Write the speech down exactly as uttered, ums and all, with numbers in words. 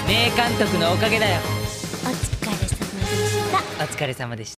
名監督のおかげだよ。 お疲れ様でした。 お疲れ様でした。